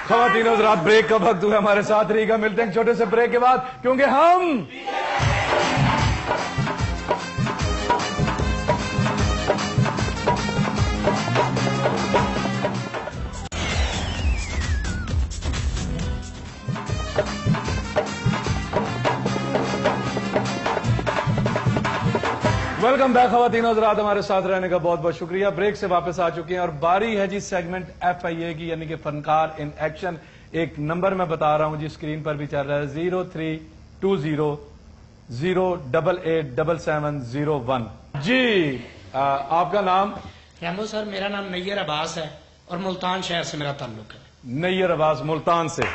ख़वातीन हज़रात, ब्रेक का वक्त हुआ, हमारे साथ रहिएगा। मिलते हैं छोटे से ब्रेक के बाद, क्योंकि हम वेलकम बैक ख़वातीन हज़रात, हमारे साथ रहने का बहुत बहुत शुक्रिया। ब्रेक से वापस आ चुके हैं और बारी है जी सेगमेंट FIA की, यानी कि फनकार इन एक्शन। एक नंबर मैं बता रहा हूं जी, स्क्रीन पर भी चल रहा है 0320088701 जी। आपका नाम? रैम्बो सर, मेरा नाम नैयर अब्बास है और मुल्तान शहर से मेरा ताल्लुक है। नैयर अब्बास, मुल्तान से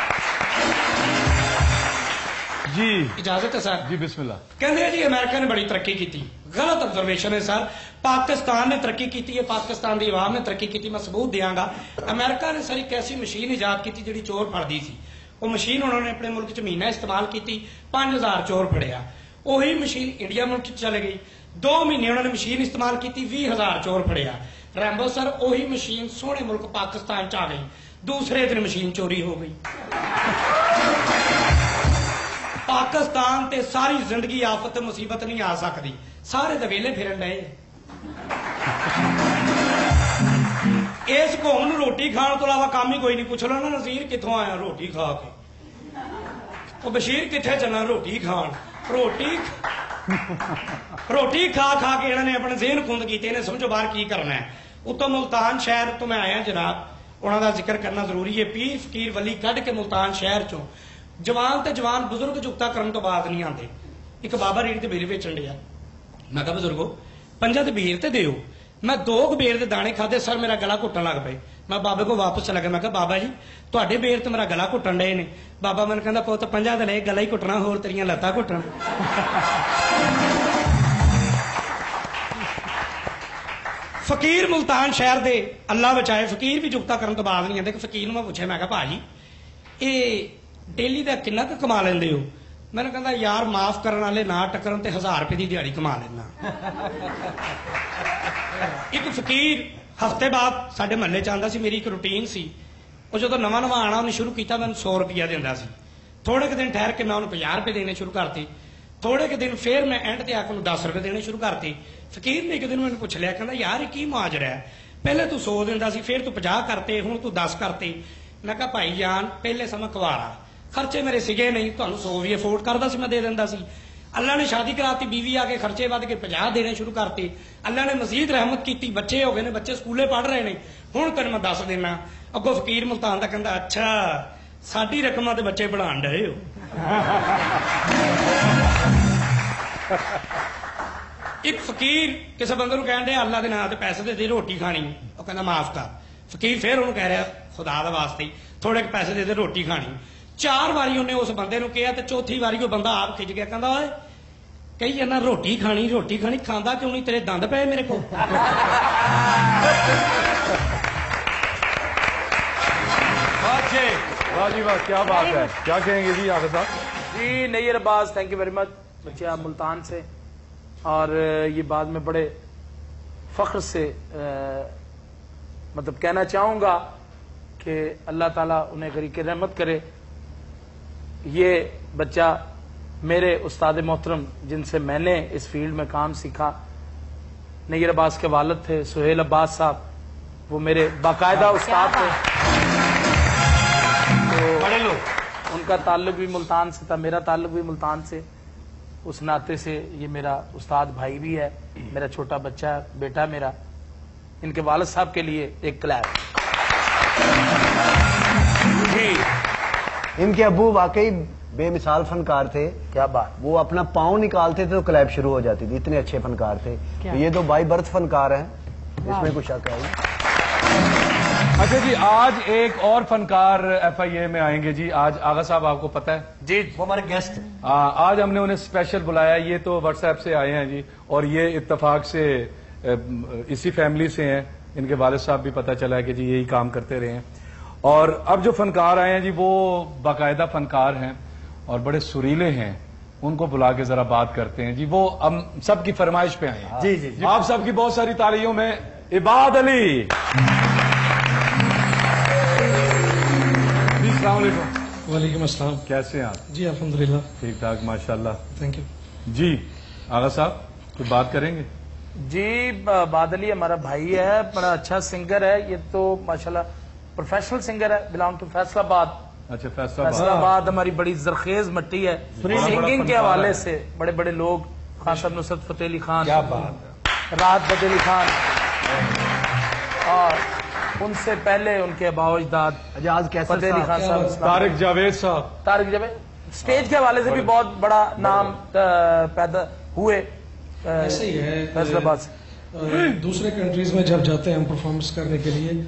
जी। इजाजत है सर? जी बिस्मिल्लाह। कहते जी अमेरिका ने बड़ी तरक्की की थी। गलत ऑब्जर्वेशन है सर। पाकिस्तान ने तरक्की की है, पाकिस्तान की आवाम ने तरक्की की। मैं सबूत देंगा। अमेरिका ने सर एक ऐसी मशीन ईजाद की जी चोर फड़ती सी। वो मशीन उन्होंने अपने मुल्क च महीना इस्तेमाल की, 5000 चोर फड़िया। उही मशीन इंडिया मुल्क चले गई। 2 महीने उन्होंने मशीन इस्तेमाल की, 20,000 चोर फड़िया। रैम्बो सर, उही मशीन सोहने मुल्क पाकिस्तान च आ गई। दूसरे दिन मशीन चोरी हो गई। पाकिस्तान ते सारी जिंदगी आफत मुसीबत नहीं आ सकती। सारे तो वेले फिरन डे। इस कौम नूं रोटी खाण तो इलावा काम ही कोई नहीं। पुछ लो ना नज़ीर कित्थों आया, रोटी खा के। वो बशीर कित्थे चलना, रोटी खाण। रोटी खा खा के इन्होंने अपने ज़हन कुंद कीते। इन्हें समझो बाहर की करना है। उतो मुल्तान शहर तो मैं आया जनाब, उन्हों का जिक्र करना जरूरी है। पीर फकीर वली कढ़ के मुल्तान शहर चो जवान ते जवान बुजुर्ग जुगता करन तो बाद नहीं आते। एक बाबा रेड़ी ते बेल बेचन दिया। मैं कहा बुजुर्गो 5 ते बेर ते दिओ। मैं 2 बेर के दाने खाधे सर, मेरा गला घुटन लग पे। मैं बाबे को वापस चला गया। मैं कहा बाबा जी तुहाडे बेर तो मेरा गला घुटन डे ने। बाबा मैंने कहता पुत 5 ले गला ही घुटना, होर तेरियां लत्तां घुटन। फकीर मुल्तान शहर दे अल्लाह बचाए, फकीर भी जुगता करन तो बाद नहीं आते। फकीर मैं पूछे, मैं कहा भाजी ये डेली का किन्ना क कमा लेंदे हो? मैंने कहता यार माफ करने वाले ना टकरन ते 1000 रुपए की दिहाड़ी कमा लेना। एक फकीर हफ्ते बाद साडे महल्ले च आंदा सी। मेरी एक रूटीन सी। वो जो नवा नवा आना उन्हें शुरू किया, मैं 100 रुपया देंदा सी। थोड़े के दिन ठहर के मैं उन्हें 50 रुपए देने शुरू करते। थोड़े के दिन फिर मैं एंड ते आके 10 रुपए देने शुरू करते। फकीर ने एक दिन मैंने पूछ लिया, कहता यार की मुआजरा है, पहले तू 100 देंदा सी, फिर तू 50 करते, हुण तू 10 करते। मैं कहा भाई जान पहले समय कुवारा, खर्चे मेरे सिगे नहीं, तुहानू 100 भी अफोर्ड करदा सी, मैं दे दिंदा सी। अल्लाह ने शादी कराती, बीवी आ गए, खर्चे वध के 50 देने शुरू करते। अल्लाह ने मजीद रहमत की, बच्चे हो गए ने, बच्चे स्कूले पढ़ रहे ने। हुण तेन मैं 10 देना। अगों फकीर मुल्तान दा कहंदा अच्छा साडी रकमां ते बच्चे पढ़ाण डए हो। एक फकीर किसी बंदे नूं कहण डया अल्लाह दे नाम ते पैसे दे दे, रोटी खानी। वो कहंदा माफ कर। फकीर फिर उन्होंने कह रहा खुदा दा वास्ते थोड़े पैसे दे दे, रोटी खानी। 4 बारी उन्हें उस बंदे नूं कहा, चौथी बारी वो बंदा आप खिज गया। कहंदा ओए कही जाना रोटी खानी खांदा क्यों नहीं, तेरे दंद पे मेरे को। वाह जी वाह, क्या बात है। क्या कहेंगे जी आगे साहब? जी Nayyar Abbas, thank you very much. बच्चे आप मुल्तान से, और ये बाद में बड़े फख्र से मतलब कहना चाहूंगा कि अल्लाह ताला उन्हें गरीब की रहमत करे। ये बच्चा मेरे उस्ताद मोहतरम जिनसे मैंने इस फील्ड में काम सीखा, नैयर अब्बास के वालिद थे सुहेल अब्बास साहब। वो मेरे बाकायदा उस्ताद थे। तो बड़े लोग, उनका ताल्लुक भी मुल्तान से था, मेरा ताल्लुक भी मुल्तान से। उस नाते से ये मेरा उस्ताद भाई भी है, मेरा छोटा बच्चा है, बेटा मेरा। इनके वालिद साहब के लिए एक क्लैप। इनके अब्बू वाकई बेमिसाल फनकार थे। क्या बात। वो अपना पाँव निकालते थे तो क्लैप शुरू हो जाती थी, इतने अच्छे फनकार थे। तो ये तो बाई बर्थ फनकार हैं, इसमें कुछ शक है। अच्छा जी, आज एक और फनकार FIA में आएंगे जी। आज आगा साहब आपको पता है जी, वो हमारे गेस्ट। आज हमने उन्हें स्पेशल बुलाया। ये तो व्हाट्सएप से आए हैं जी, और ये इत्तेफाक से इसी फैमिली से हैं। इनके वालिद साहब भी पता चला है कि जी यही काम करते रहे हैं। और अब जो फनकार आए हैं जी, वो बाकायदा फनकार हैं और बड़े सुरीले हैं। उनको बुला के जरा बात करते हैं जी। वो हम सबकी फरमाइश पे आए हैं। जी। आप सबकी बहुत सारी तालियों में इबाद अली। अस्सलाम वालेकुम। वालेकुम अस्सलाम। कैसे हैं आप? जी अल्हम्दुलिल्लाह। ठीक ठाक माशाल्लाह। Thank you. जी आगा साहब कुछ बात करेंगे? जी बादली हमारा भाई है, बड़ा अच्छा सिंगर है, ये तो माशाल्लाह प्रोफेशनल सिंगर है, बिलोंग टू फैसलाबाद। अच्छा फैसलाबाद। फैसलाबाद हमारी बड़ी जरखेज मट्टी है, सिंगिंग के हवाले से बड़े बड़े लोग, खान साहब नुसरत फतेह अली खान, क्या बात है। राहत फतेह अली खान, और उनसे पहले उनके अबाउजदाद एजाज कैसर फतेह अली खान साहब, तारिक जावेद साहब। तारिक जावेद स्टेज के हवाले से भी बहुत बड़ा नाम पैदा हुए ऐसे ही है फैसलाबाद से। दूसरे कंट्रीज में जब जाते हैं हम परफॉर्मेंस करने के लिए